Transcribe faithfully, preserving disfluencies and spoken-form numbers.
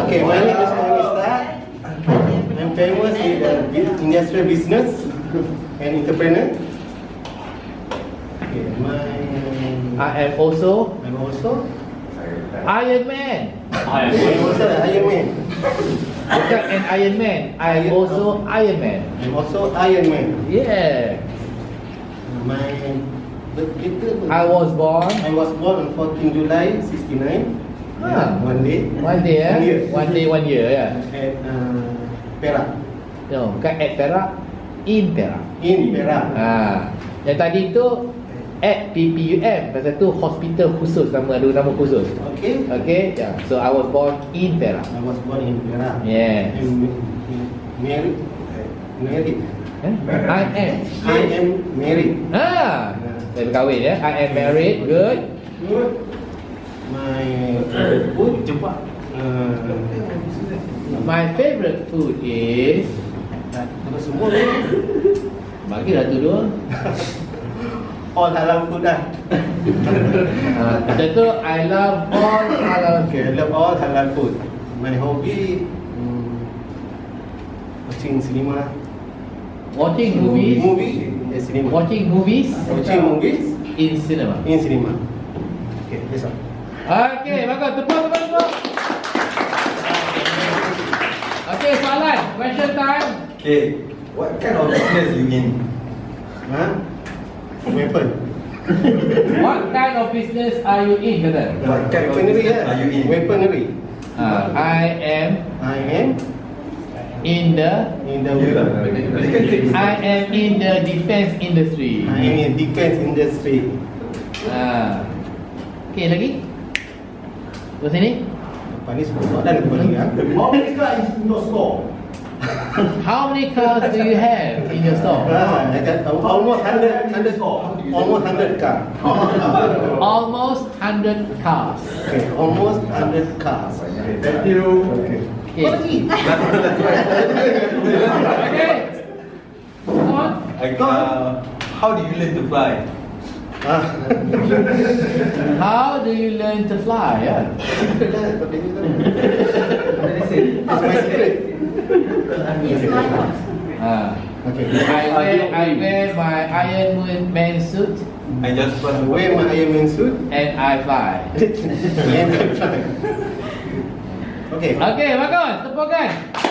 Okay, my name is Anissa. I'm famous in the industrial business and entrepreneur. Okay, my I am also I'm also Iron Man. I'm also Iron Man. Bukan an Iron Man. I am also Iron Man. I'm also Iron Man. Yeah. My birthday. I was born. I was born on fourteenth July sixty-nine. Ah. One day. One day, eh? One year. One day, one year, yeah. At uh, Perak. No, bukan at Perak, in Perak. In Perak. Ah, yang tadi tu at P P U M, pasal tu hospital khusus, nama ada nama khusus. Okay. Okay, yeah. So I was born in Perak. I was born in Perak. Yes. I'm married. Married. Eh? I am. I am married. Ah, saya berkahwin ya. I am married. Good. Good. My favorite food. Cepat. Uh, My favorite food is, apa semua ni? bagilah tu dua. All halal food dah. Ah, kita tu I love all halal Okay, I food. love all halal food. My hobby um, watching cinema. Watching movies. Movie. Yes, cinema. Watching movies Watching movies in cinema. in cinema. Okay, that's all. Okay, bagus. Tepuk, tepuk, tepuk. Okay, soalan. Question time. Okay, what kind of business you in? Huh? Weapon. What kind of business are you in, kata? What kind of Weaponry business lah. are you in? Weaponry. Ah, I am I am in the in the You lah. I am in the defense industry. I am in defense industry. Ah. Okay, lagi? Ke sini? Apa ni semua dah ada lagi ah. How many cars in your store? How many cars do you have in your store? Ah, I got almost hundred hundred almost hundred car. Almost one hundred cars. Okay, almost hundred cars. Thank you. Okay. Okay. Okay. Come on. Uh, how do you learn to fly? Ah. How do you learn to fly? Yeah. That's my secret. Ah. Okay. I wear I wear my Iron Man suit I just I wear my Iron Man suit and I fly. and I fly. Okay. Okay, bagus. Tepukan.